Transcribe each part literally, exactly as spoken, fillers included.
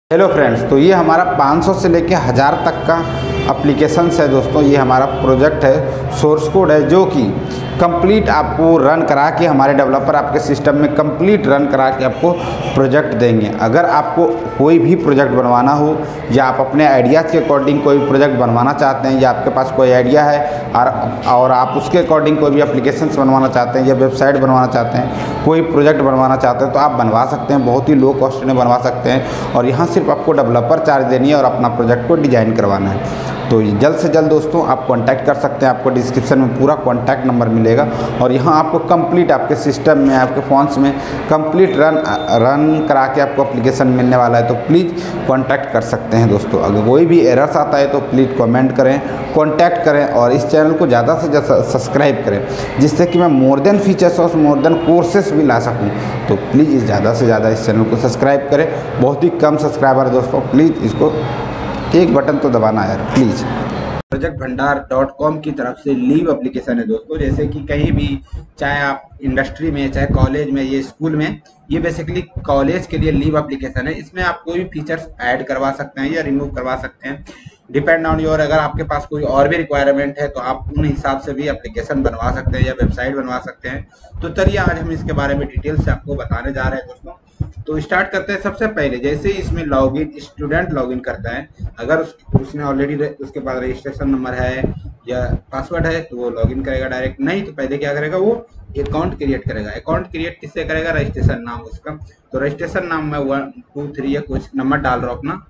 Hello friends, तो ये हमारा पाँच सौ से लेके हज़ार तक का एप्लीकेशंस है दोस्तों। ये हमारा प्रोजेक्ट है, सोर्स कोड है, जो कि कंप्लीट आपको रन करा के हमारे डेवलपर आपके सिस्टम में कंप्लीट रन करा के आपको प्रोजेक्ट देंगे। अगर आपको कोई भी प्रोजेक्ट बनवाना हो या आप अपने आइडियाज़ के अकॉर्डिंग कोई प्रोजेक्ट बनवाना चाहते हैं या आपके पास कोई आइडिया है और और आप उसके अकॉर्डिंग कोई भी एप्लीकेशंस बनवाना चाहते हैं या वेबसाइट बनवाना चाहते हैं, कोई प्रोजेक्ट बनवाना चाहते हैं, तो आप बनवा सकते हैं। बहुत ही लो कॉस्ट में बनवा सकते हैं और यहाँ सिर्फ आपको डेवलपर चार्ज देनी है और अपना प्रोजेक्ट को डिज़ाइन करवाना है। तो जल्द से जल्द दोस्तों आप कांटेक्ट कर सकते हैं। आपको डिस्क्रिप्शन में पूरा कांटेक्ट नंबर मिलेगा और यहाँ आपको कंप्लीट आपके सिस्टम में, आपके फ़ोन्स में कंप्लीट रन रन करा के आपको एप्लीकेशन मिलने वाला है। तो प्लीज़ कांटेक्ट कर सकते हैं दोस्तों। अगर कोई भी एरर्स आता है तो प्लीज़ कमेंट करें, कांटेक्ट करें और इस चैनल को ज़्यादा से ज़्यादा सब्सक्राइब करें, जिससे कि मैं मोर देन फीचर्स और मोर देन कोर्सेस भी ला सकूँ। तो प्लीज़ ज़्यादा से ज़्यादा इस चैनल को सब्सक्राइब करें। बहुत ही कम सब्सक्राइबर है दोस्तों, प्लीज़ इसको एक बटन तो दबाना यार please. Project Bhandar dot com की तरफ से लीव एप्लीकेशन है दोस्तों। जैसे कि कहीं भी, चाहे आप इंडस्ट्री में, चाहे कॉलेज में, ये स्कूल में, ये बेसिकली कॉलेज के लिए लीव एप्लीकेशन है। इसमें आप कोई भी फीचर्स ऐड करवा सकते हैं या रिमूव करवा सकते हैं, डिपेंड ऑन योर। अगर आपके पास कोई और भी रिक्वायरमेंट है तो आप उन हिसाब से भी एप्लीकेशन बनवा सकते हैं या वेबसाइट बनवा सकते हैं। तो चलिए आज हम इसके बारे में डिटेल से आपको बताने जा रहे हैं दोस्तों। तो स्टार्ट करते हैं। सबसे पहले जैसे इसमें लॉगिन, स्टूडेंट लॉगिन करता है, अगर उस, उसने ऑलरेडी उसके पास रजिस्ट्रेशन नंबर है या पासवर्ड है तो वो लॉगिन करेगा डायरेक्ट। नहीं तो पहले क्या करेगा, वो अकाउंट क्रिएट करेगा। अकाउंट क्रिएट किससे करेगा? रजिस्ट्रेशन नाम उसका। तो रजिस्ट्रेशन नाम में वन टू थ्री या कुछ नंबर डाल रहा हूँ अपना।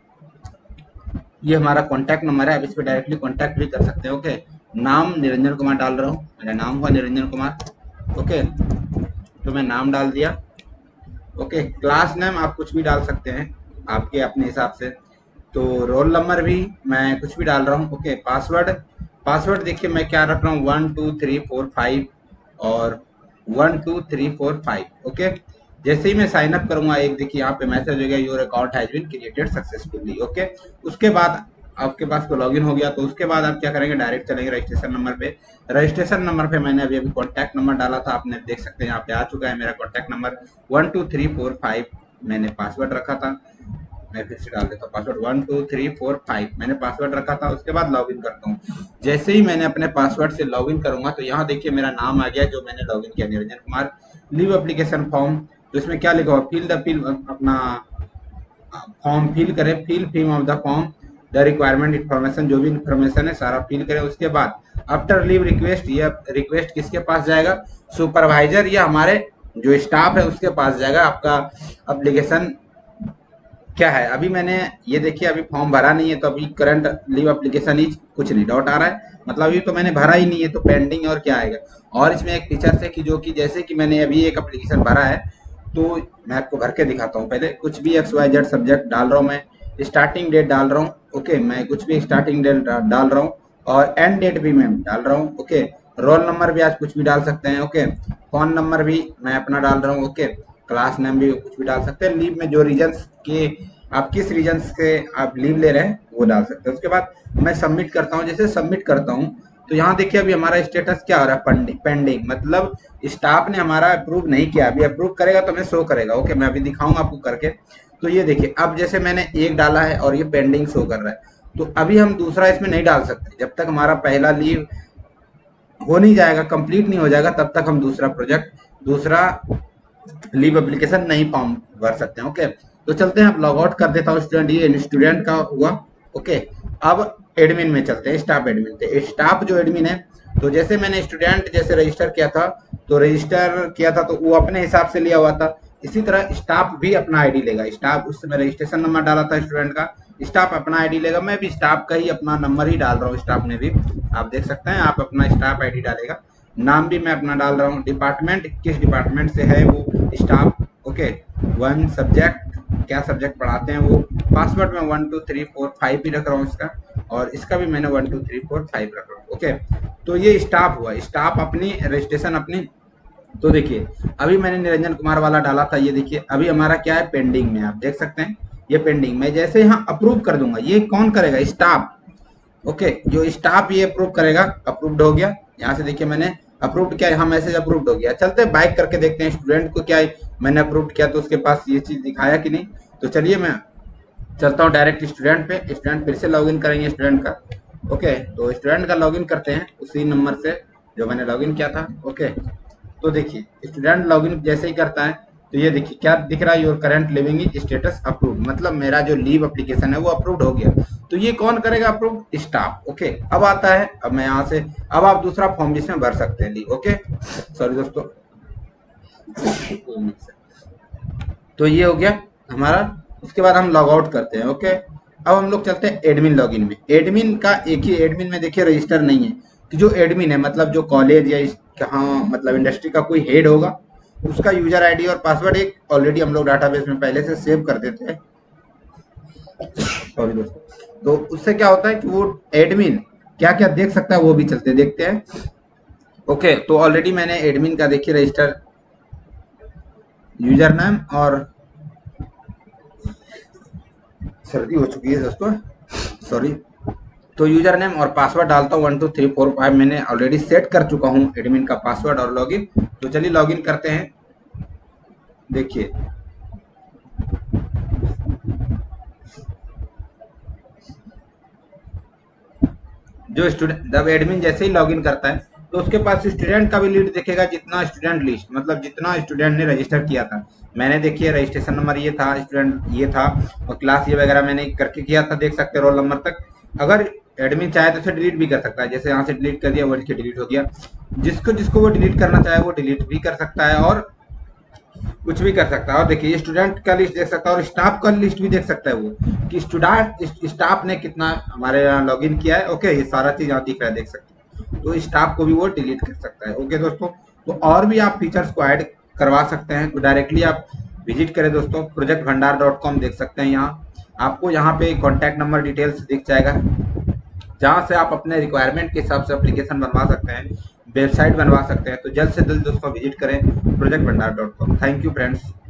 ये हमारा कॉन्टैक्ट नंबर है, आप इस पर डायरेक्टली कॉन्टैक्ट भी कर सकते हैं। ओके, नाम निरंजन कुमार डाल रहा हूँ, मेरा नाम हुआ निरंजन कुमार। ओके, तो मैं नाम डाल दिया। ओके, क्लास नेम आप कुछ भी डाल सकते हैं आपके अपने हिसाब से। तो रोल नंबर भी मैं कुछ भी डाल रहा हूँ। ओके, पासवर्ड पासवर्ड देखिए मैं क्या रख रहा हूँ, one two three four five और one two three four five. Okay, जैसे ही मैं साइन अप करूंगा, एक देखिए यहाँ पे मैसेज हो गया, your account has been created successfully. Okay, उसके बाद आपके पास तो लॉगिन हो गया। तो उसके बाद आप क्या करेंगे, डायरेक्ट चलेंगे रजिस्ट्रेशन नंबर पे। रजिस्ट्रेशन नंबर पे मैंने अभी अभी कॉन्टैक्ट नंबर डाला था, आपने देख सकते हैं यहाँ पे आ चुका है मेरा contact number one two three four five. मैंने पासवर्ड रखा था, मैं फिर से डाल देता हूँ password one two three four five मैंने पासवर्ड रखा था। उसके बाद लॉगिन करता हूँ। जैसे ही मैंने अपने पासवर्ड से लॉगिन करूंगा तो यहाँ देखिए मेरा नाम आ गया जो मैंने लॉगिन किया, Niranjan Kumar. Leave application form, तो इसमें क्या लिखा हुआ, फिल द फिल अपना फॉर्म फिल करें, fill fill of the form the requirement information, जो भी इन्फॉर्मेशन है सारा फिल करें। उसके बाद आफ्टर लीव रिक्वेस्ट, ये रिक्वेस्ट किसके पास जाएगा? सुपरवाइजर या हमारे जो स्टाफ है उसके पास जाएगा। आपका एप्लीकेशन क्या है, अभी मैंने ये देखिए अभी फॉर्म भरा नहीं है, तो अभी करंट लीव एप्लीकेशन ही कुछ नहीं, डॉट आ रहा है, मतलब अभी तो मैंने भरा ही नहीं है, तो पेंडिंग और क्या आएगा। और इसमें एक फीचर है कि जो कि जैसे कि मैंने अभी एक एप्लीकेशन भरा है, तो मैं आपको भर के दिखाता हूँ। पहले कुछ भी एक्स वाई जेड सब्जेक्ट डाल रहा हूँ, मैं स्टार्टिंग डेट डाल रहा हूँ। ओके, मैं कुछ भी स्टार्टिंग डेट डाल रहा हूँ और एंड डेट भी मैं डाल रहा हूँ। ओके, रोल नंबर भी आज कुछ भी डाल सकते हैं। ओके, फोन नंबर भी मैं अपना डाल रहा हूँ। ओके, क्लास नेम भी कुछ भी डाल सकते हैं। लीव में जो रीजन्स के, आप किस रीजन से आप लीव ले रहे हैं वो डाल सकते हैं। उसके बाद मैं सबमिट करता हूँ। जैसे सबमिट करता हूँ तो यहाँ देखिए अभी हमारा स्टेटस क्या हो रहा है, पेंडिंग, मतलब स्टाफ ने हमारा अप्रूव नहीं किया। अभी अप्रूव करेगा तो हमें शो करेगा। ओके, मैं अभी दिखाऊंगा आपको करके। तो ये देखिए अब जैसे मैंने एक डाला है और ये पेंडिंग शो कर रहा है, तो अभी हम दूसरा इसमें नहीं डाल सकते। जब तक हमारा पहला लीव हो नहीं जाएगा, कंप्लीट नहीं हो जाएगा, तब तक हम दूसरा प्रोजेक्ट, दूसरा लीव एप्लीकेशन नहीं फॉर्म भर सकते हैं। ओके, तो चलते हैं, आप लॉग आउट कर देता हूँ। स्टूडेंट, ये स्टूडेंट का हुआ। ओके, अब एडमिन में चलते हैं, स्टाफ एडमिन थे। स्टाफ जो एडमिन है, तो जैसे मैंने स्टूडेंट जैसे रजिस्टर किया था, तो रजिस्टर किया था तो वो अपने हिसाब से लिया हुआ था। इसी तरह स्टाफ भी अपना आईडी लेगा। स्टाफ, उस समय रजिस्ट्रेशन नंबर डाला था स्टूडेंट का, स्टाफ अपना आईडी लेगा। मैं भी स्टाफ का ही अपना नंबर ही डाल रहा हूँ। स्टाफ ने भी, आप देख सकते हैं, आप अपना स्टाफ आईडी डालेगा। नाम भी मैं अपना डाल रहा हूँ। डिपार्टमेंट, किस डिपार्टमेंट से है वो स्टाफ। ओके, वन सब्जेक्ट, क्या सब्जेक्ट पढ़ाते हैं वो। पासवर्ड में one two three four five भी रख रहा हूँ इसका, और इसका भी मैंने one two three four five रख रहा हूँ। ओके, तो ये स्टाफ हुआ। स्टाफ अपनी रजिस्ट्रेशन अपनी, तो देखिए अभी मैंने निरंजन कुमार वाला डाला था, ये देखिए अभी हमारा क्या है, पेंडिंग में, आप देख सकते हैं ये पेंडिंग में। जैसे यहाँ अप्रूव कर दूंगा, ये कौन करेगा? स्टाफ। ओके, जो स्टाफ ये अप्रूव करेगा, अप्रूव्ड हो गया। यहाँ से देखिए मैंने अप्रूव्ड किया, यहाँ मैसेज अप्रूव्ड हो गया। चलते बाइक करके देखते हैं स्टूडेंट को क्या है, मैंने अप्रूव्ड किया तो उसके पास ये चीज दिखाया कि नहीं। तो चलिए मैं चलता हूँ डायरेक्ट स्टूडेंट पे। स्टूडेंट फिर से लॉगिन करेंगे स्टूडेंट का। ओके, तो स्टूडेंट का लॉगिन करते हैं उसी नंबर से जो मैंने लॉगिन किया था। ओके, तो देखिए स्टूडेंट लॉगिन जैसे ही करता है तो ये देखिए क्या दिख रहा है, your current living status approve, मतलब मेरा जो लीव एप्लीकेशन है वो अप्रूव्ड हो गया। तो ये कौन करेगा अप्रूव? स्टाफ। ओके, अब आता है, अब मैं यहाँ से अब आप दूसरा फॉर्म जिसमें भर सकते हैं लीव। ओके, सॉरी दोस्तों, तो ये हो गया हमारा। उसके बाद हम लॉग आउट करते हैं। ओके, अब हम लोग चलते हैं एडमिन लॉगिन में। एडमिन का एक ही एडमिन में देखिए रजिस्टर नहीं है कि जो एडमिन है मतलब जो कॉलेज या कहाँ मतलब इंडस्ट्री का कोई हेड होगा उसका यूजर आईडी और पासवर्ड एक ऑलरेडी हम लोग डाटाबेस में पहले से सेव कर देते हैं। सॉरी दोस्तों, तो उससे क्या होता है कि वो एडमिन क्या क्या देख सकता है वो भी चलते देखते हैं। ओके, तो ऑलरेडी मैंने एडमिन का देखिए रजिस्टर यूजर नेम और सर्दी हो चुकी है दोस्तों, सॉरी। तो यूजर नेम और पासवर्ड डालता हूँ one two three four five, मैंने ऑलरेडी सेट कर चुका हूँ एडमिन का पासवर्ड और लॉगिन। तो चलिए लॉगिन करते हैं। देखिए जो स्टूडेंट जब एडमिन जैसे ही लॉगिन करता है तो उसके पास स्टूडेंट का भी लीड दिखेगा, जितना स्टूडेंट लिस्ट मतलब जितना स्टूडेंट ने रजिस्टर किया था। मैंने देखिए रजिस्ट्रेशन नंबर ये था, स्टूडेंट ये था और क्लास ये वगैरह मैंने करके किया था, देख सकते हैं रोल नंबर तक। अगर एडमिन चाहे तो उसे डिलीट भी कर सकता है, जैसे यहाँ से डिलीट कर दिया वो देखिए डिलीट हो गया। जिसको जिसको वो डिलीट करना चाहे वो डिलीट भी कर सकता है और कुछ भी कर सकता है। और देखिए स्टूडेंट का लिस्ट देख सकता है और स्टाफ का लिस्ट भी देख सकता है वो कि स्टूडेंट स्टाफ ने कितना हमारे यहाँ लॉगिन किया है। ओके, ये सारा चीज यहाँ दिख रहा है, देख सकते हैं। तो स्टाफ को भी वो डिलीट कर सकता है। ओके दोस्तों, तो और भी आप फीचर्स को ऐड करवा सकते हैं तो डायरेक्टली आप विजिट करें दोस्तों, प्रोजेक्ट भंडार डॉट कॉम देख सकते हैं। यहाँ आपको यहाँ पे कॉन्टैक्ट नंबर डिटेल्स दिख जाएगा जहाँ से आप अपने रिक्वायरमेंट के हिसाब से एप्लीकेशन बनवा सकते हैं, वेबसाइट बनवा सकते हैं। तो जल्द से जल्द दोस्तों विजिट करें project Bhandar dot com. Thank you friends.